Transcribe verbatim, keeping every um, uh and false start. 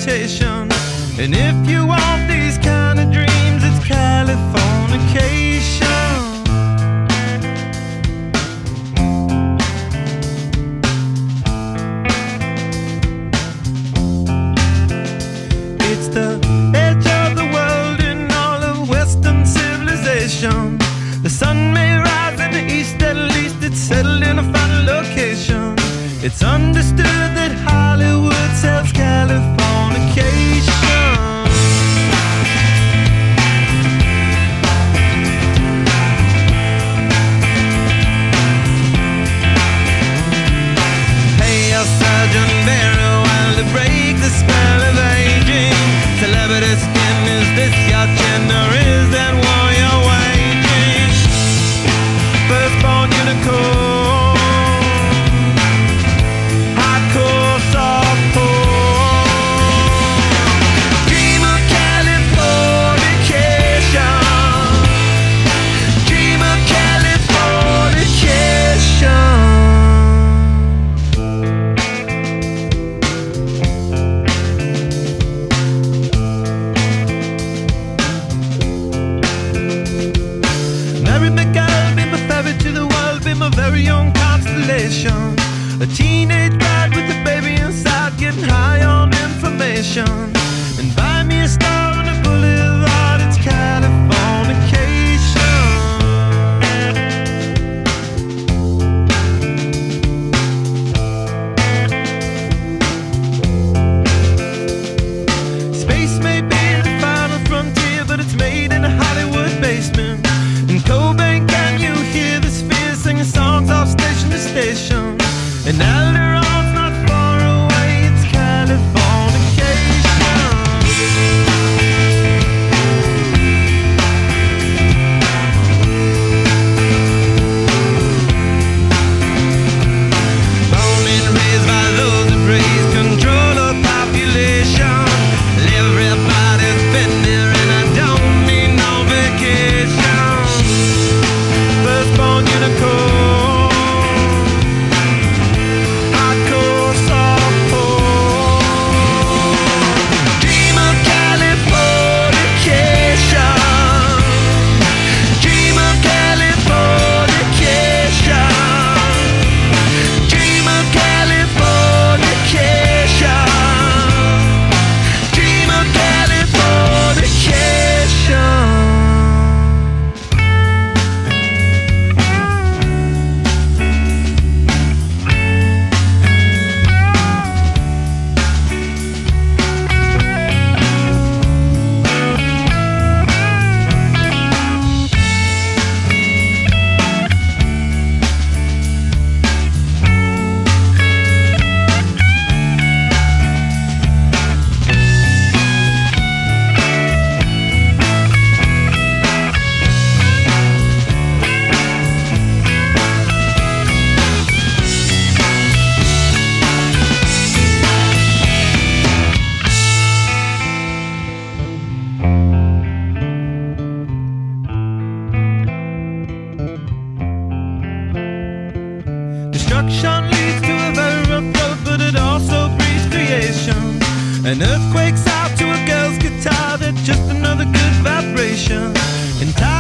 temptation. And if you want these kind of dreams, it's Californication. It's the edge of the world in all of Western civilization. The sun may rise in the east, at least it's settled in a final location. It's understood that Hollywood sells Californication. Pay your surgeon very well to break the spell of aging. Celebrity skin, is this your gender? Is that war you're waging? Firstborn unicorn. A teenage bride with a baby inside, getting high on information. And buy me a star on a boulevard, it's Californication. Space may be the final frontier, but it's made in a Hollywood basement. In Cobain, can you hear the sphere singing songs off station to station? And Alderon's not far away, it's Californication. Born and raised by those that praise control of population. Everybody's been there and I don't need no vacation. Firstborn unicorn. Destruction leads to a very rough road, but it also breeds creation. An earthquake's out to a girl's guitar, that's just another good vibration. And